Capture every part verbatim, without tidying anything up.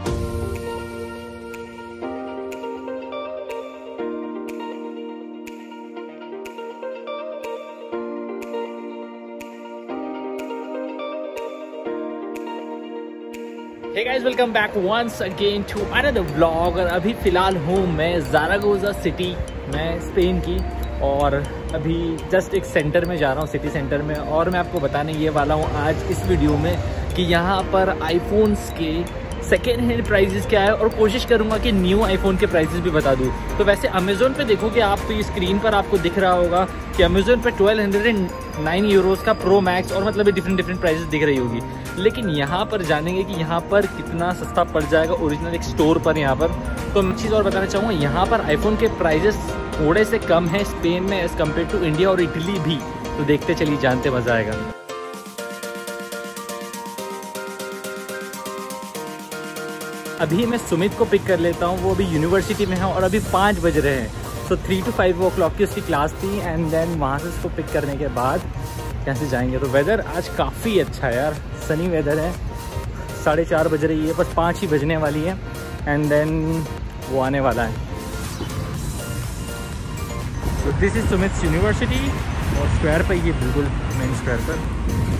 Hey guys, welcome back once again to another vlog। और अभी फ़िलहाल हूँ मैं ज़ारागोज़ा सिटी में, स्पेन की। और अभी जस्ट एक सेंटर में जा रहा हूँ, सिटी सेंटर में। और मैं आपको बताने ये वाला हूँ आज इस वीडियो में कि यहाँ पर आईफोन्स के सेकेंड हैंड प्राइजेस क्या है, और कोशिश करूँगा कि न्यू आईफोन के प्राइजेस भी बता दूँ। तो वैसे अमेज़ोन पे देखो कि आप तो स्क्रीन पर आपको दिख रहा होगा कि अमेज़ोन पे twelve hundred and nine euros का प्रो मैक्स, और मतलब डिफरेंट डिफरेंट प्राइजेस दिख रही होगी। लेकिन यहाँ पर जानेंगे कि यहाँ पर कितना सस्ता पड़ जाएगा ओरिजिनल एक स्टोर पर यहाँ पर। तो मैं चीज़ और बताना चाहूँगा, यहाँ पर आईफोन के प्राइजेस थोड़े से कम है स्पेन में एज़ कम्पेयर टू इंडिया और इटली भी। तो देखते चलिए, जानते मज़ा आएगा। अभी मैं सुमित को पिक कर लेता हूँ, वो अभी यूनिवर्सिटी में है और अभी पाँच बज रहे हैं। So three two five o'clock की उसकी क्लास थी, एंड देन वहाँ से उसको पिक करने के बाद यहाँ से जाएंगे। तो वेदर आज काफ़ी अच्छा है यार, सनी वेदर है। साढ़े चार बज रही है, बस पाँच ही बजने वाली है, एंड देन वो आने वाला है। तो दिस इज़ सुमित यूनिवर्सिटी, और स्क्वायर पर ये बिल्कुल मेन स्क्वायर पर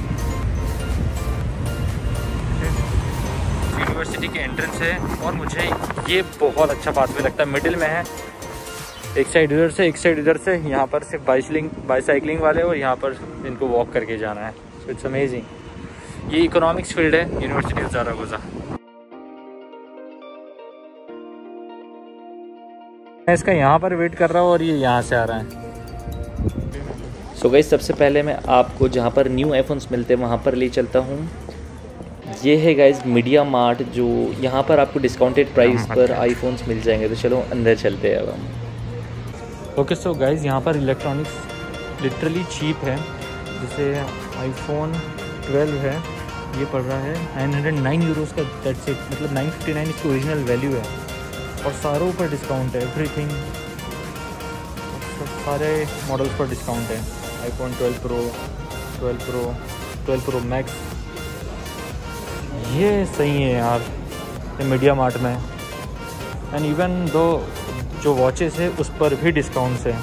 यूनिवर्सिटी के एंट्रेंस है। और मुझे ये बहुत अच्छा पाथवे लगता है, मिडिल में है। एक साइड इधर से, एक साइड इधर से। यहाँ पर सिर्फ बाइसलिंग बाईसाइकिलिंग वाले, और यहाँ पर इनको वॉक करके जाना है। So it's amazing. ये इकोनॉमिक्स फील्ड है, यूनिवर्सिटी ऑफ ज़ारागोज़ा। मैं इसका यहाँ पर वेट कर रहा हूँ और ये यहाँ से आ रहा है। सो गाइस, सबसे पहले मैं आपको जहाँ पर न्यू आईफोन्स मिलते हैं वहाँ पर ले चलता हूँ। ये है गाइस मीडिया मार्ट, जो यहाँ पर आपको डिस्काउंटेड प्राइस पर आईफोन्स मिल जाएंगे। तो चलो अंदर चलते हैं अब हम। ओके सो गाइस, यहाँ पर इलेक्ट्रॉनिक्स लिटरली चीप है। जैसे आईफोन ट्वेल्व है, ये पड़ रहा है नाइन हंड्रेड नाइन यूरोज़ का। दैट्स इट, मतलब नाइन फिफ्टी नाइन इसकी ओरिजिनल वैल्यू है। और सारों पर डिस्काउंट है, एवरीथिंग, सारे मॉडल्स पर डिस्काउंट है। IPhone twelve pro, twelve pro, twelve pro max, ये सही है यार ये मीडिया मार्ट में। एंड इवन दो जो वॉचेस है उस पर भी डिस्काउंट्स है।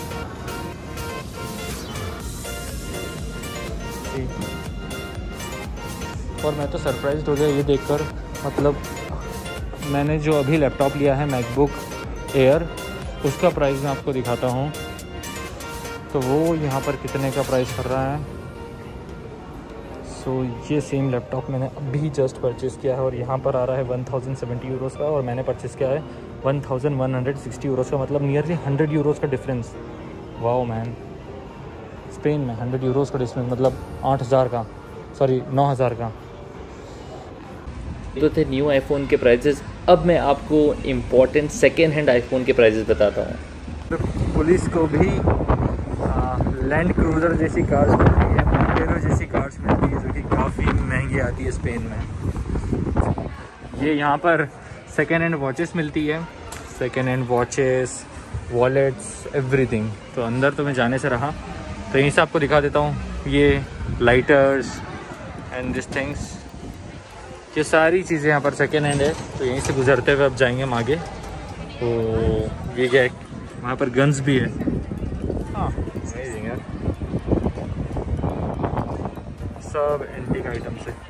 और मैं तो सरप्राइज्ड हो गया ये देखकर। मतलब मैंने जो अभी लैपटॉप लिया है मैकबुक एयर, उसका प्राइस मैं आपको दिखाता हूँ। तो वो यहाँ पर कितने का प्राइस कर रहा है। सो so, ये सेम लैपटॉप मैंने अभी जस्ट परचेज़ किया है, और यहाँ पर आ रहा है वन थाउजेंड सेवेंटी यूरोज़ का, और मैंने परचेज़ किया है one thousand one hundred sixty euros का। मतलब नियरली हंड्रेड यूरोज़ का डिफरेंस। वाओ मैन, स्पेन में हंड्रेड यूरोज़ का डिफरेंस, मतलब आठ हज़ार का, सॉरी नौ हज़ार का। तो थे न्यू आईफोन के प्राइजेस। अब मैं आपको इम्पोर्टेंट सेकेंड हैंड आईफोन के प्राइजेस बताता हूँ। पुलिस को भी लैंड क्रूज़र जैसी कार्स मिलती है, मोंटेरो जैसी कार्स मिलती है, जो कि काफ़ी महंगी आती है स्पेन में। ये यहाँ पर सेकेंड हैंड वॉचेस मिलती है, second hand watches, wallets, everything. तो अंदर तो मैं जाने से रहा, तो यहीं से आपको दिखा देता हूँ। ये लाइटर्स एंड दिस थिंग्स, ये सारी चीज़ें यहाँ पर सेकेंड हैंड है। तो यहीं से गुजरते हुए अब जाएंगे हम आगे। तो ये क्या है, वहाँ पर गन्स भी है। हाँ अमेजिंग यार, सब एंटीक आइटम्स है।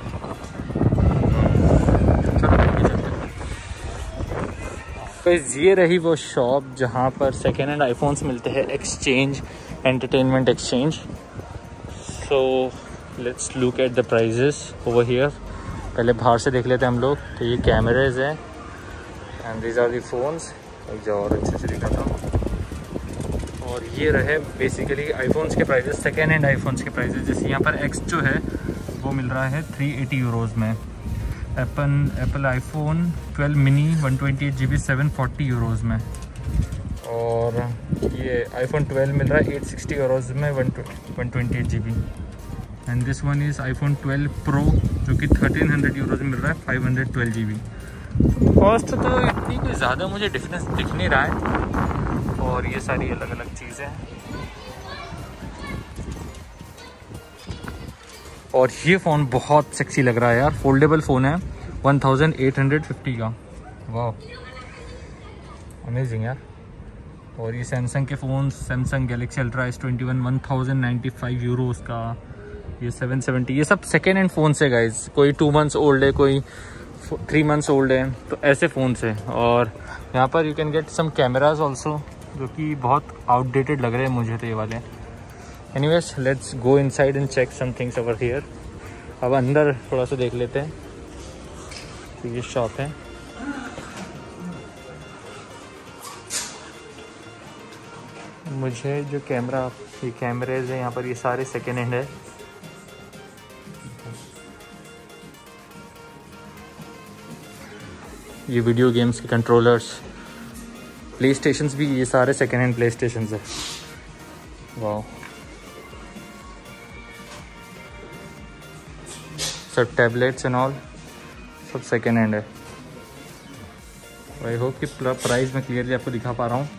तो ये रही वो शॉप जहाँ पर सेकेंड हैंड आईफोन्स मिलते हैं, exchange, entertainment exchange. So let's look at the prices over here. पहले बाहर से देख लेते हैं हम लोग। तो ये कैमरेज हैं, and these are the phones. एक जो और अच्छे से दिखाता हूँ। और ये रहे बेसिकली आईफोन्स के प्राइजेस, सेकेंड हैंड आईफोन्स के प्राइजेस। जैसे यहाँ पर एक्स जो है वो मिल रहा है थ्री एटी यूरोज़ में। Apple Apple iPhone twelve mini one twenty eight G B seven forty euros में। और ये आईफोन ट्वेल्व मिल रहा है एट सिक्सटी यूरोज़ में, one one twenty eight G B. And this one is iPhone twelve pro, जो कि thirteen hundred euros में मिल रहा है, five hundred twelve G B. Cost तो इतनी कोई ज़्यादा मुझे डिफरेंस दिख नहीं रहा है। और ये सारी अलग अलग चीज़ें। और ये फ़ोन बहुत सेक्सी लग रहा है यार, फोल्डेबल फ़ोन है, one thousand eight hundred fifty का। वाह अमेजिंग यार। और ये सैमसंग के phone, Samsung galaxy ultra S twenty one one thousand ninety five euros का, ये सेवन सेवेंटी, ये सब सेकेंड हैंड फ़ोन्स है गाइज। कोई टू मंथ्स ओल्ड है, कोई थ्री मंथ्स ओल्ड है, तो ऐसे फ़ोन्स है। और यहाँ पर you can get some cameras also, जो कि बहुत आउटडेटेड लग रहे हैं मुझे तो ये वाले। Anyways let's go inside and check some things over here. अब अंदर थोड़ा सा देख लेते हैं। तो ये शॉप है। मुझे जो कैमरा, ये कैमरेज है यहाँ पर, ये सारे सेकेंड हैंड है। ये वीडियो गेम्स के कंट्रोलर्स, प्ले स्टेशंस भी, ये सारे सेकेंड हैंड प्ले स्टेशंस है। वाह, सब टैबलेट्स एंड ऑल सब सेकेंड हैंड है। आई होप कि प्राइस मैं क्लियरली आपको दिखा पा रहा हूँ।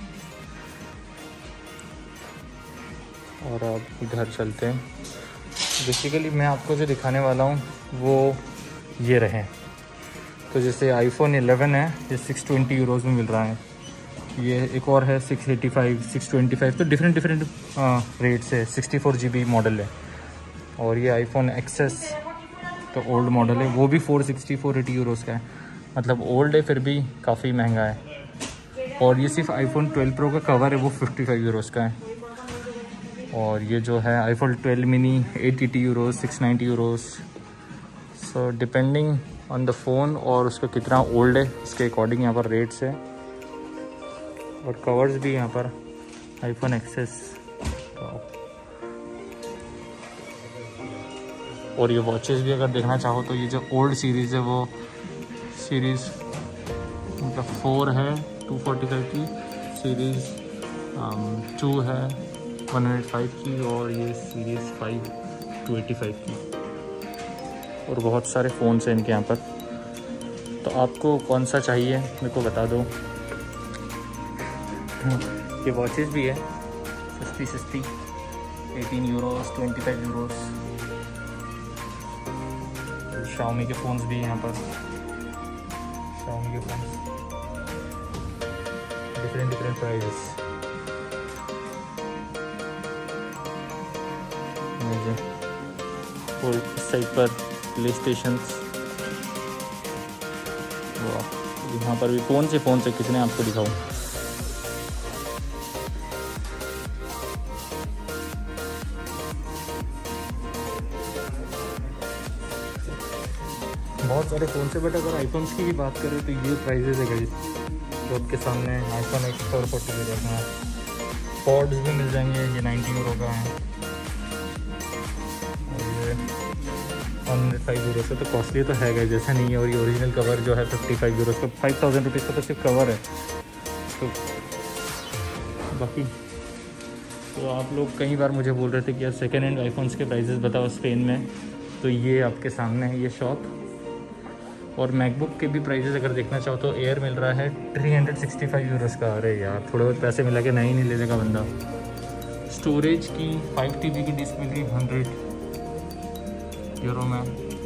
और अब इधर चलते हैं। बेसिकली मैं आपको जो दिखाने वाला हूँ वो ये रहे। तो जैसे आईफोन इलेवन है, ये सिक्स ट्वेंटी यूरोज़ में मिल रहा है। ये एक और है six eighty five, six twenty five, तो डिफरेंट डिफरेंट रेट्स है। Sixty four G B model है। और ये आईफोन एक्सेस तो ओल्ड मॉडल है, वो भी four sixty four eighty euros का है। मतलब ओल्ड है फिर भी काफ़ी महंगा है। और ये सिर्फ आईफोन ट्वेल्व प्रो का कवर है, वो फिफ्टी फाइव यूरोज़ का है। और ये जो है iPhone twelve mini eight eighty euros, six ninety euros. So depending on the phone और उसका कितना ओल्ड है, इसके अकॉर्डिंग यहाँ पर रेट्स है। और कवर्स भी यहाँ पर आईफोन एक्सेस। और ये वॉचेस भी अगर देखना चाहो तो ये जो ओल्ड सीरीज़ है वो सीरीज़ मतलब फोर है टू फोर्टी फाइव की, सीरीज़ टू है वन हंड्रेड फाइव की, और ये series five two eighty five की। और बहुत सारे फ़ोन्स हैं इनके यहाँ पर। तो आपको कौन सा चाहिए मेरे को बता दो। ये वॉचेस भी है सस्ती सस्ती, eighteen euros, twenty five euros. Xiaomi के फ़ोन्स भी हैं यहाँ पर, शाओमी के फ़ोन्स डिफरेंट डिफरेंट प्राइजेस। और इस साइड पर प्ले स्टेशंस। यहाँ पर भी कौन से फ़ोन से कितने आपको दिखाऊं। बहुत सारे फ़ोन से, बट अगर आईफोन्स की भी बात करें तो ये प्राइजेस है गाइस जो आपके सामने। आईफोन एक्स फोर फोर्टी भी देखना है, पॉड्स भी मिल जाएंगे, ये नाइन्टी यूरो का है। वन हंड्रेड फाइव यूरो से तो कॉस्टली तो है गाइस, जैसा नहीं है। और ये ओरिजिनल कवर जो है फिफ्टी फाइव यूरो का, फाइव थाउजेंड रुपीज़ का तो सिर्फ कवर है। तो बाकी तो आप लोग कई बार मुझे बोल रहे थे कि यार सेकेंड हैंड आईफोन्स के प्राइजेस बताओ स्पेन में, तो ये आपके सामने है ये शॉप। और मैकबुक के भी प्राइजेस अगर देखना चाहो तो एयर मिल रहा है three hundred sixty five euros का। अरे यार थोड़े बहुत पैसे मिला के नहीं नहीं ले लेगा बंदा। स्टोरेज की फाइव टी बी की डिस्क मिल रही हंड्रेड यूरो में।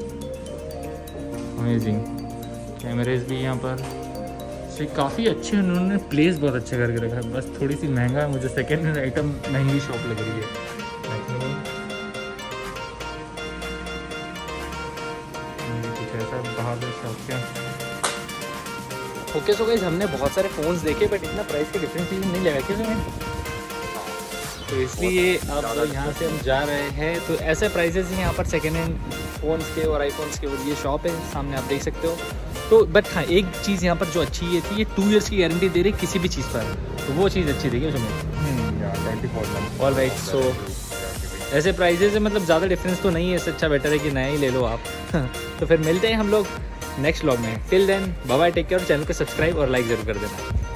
अमेजिंग। कैमरेज भी यहाँ पर से काफ़ी अच्छे, उन्होंने प्लेस बहुत अच्छे करके रखा है। बस थोड़ी सी महंगा है, मुझे सेकेंड हैंड आइटम महंगी शॉप लग रही है। कुछ ऐसा बाहर शॉप क्या। ओके सो गाइस, हमने बहुत सारे फ़ोन्स देखे बट इतना प्राइस के डिफरेंस नहीं लगा किसी में, तो इसलिए अब यहाँ से हम जा रहे हैं। तो ऐसे प्राइजेस हैं यहाँ पर सेकेंड हैंड फ़ोन्स के और आईफोन्स के। और ये शॉप है सामने, आप देख सकते हो। तो बट हाँ, एक चीज़ यहाँ पर जो अच्छी ये थी, ये टू इयर्स की गारंटी दे रही किसी भी चीज़ पर, तो वो चीज़ अच्छी थी क्या उसमें। ऑल राइट, सो ऐसे प्राइजेस है, मतलब ज़्यादा डिफरेंस तो नहीं है। इससे अच्छा बेटर है कि नया ही ले लो आप। तो फिर मिलते हैं हम लोग नेक्स्ट व्लॉग में। Till then bye bye, take care. Channel को सब्सक्राइब और लाइक ज़रूर कर देना।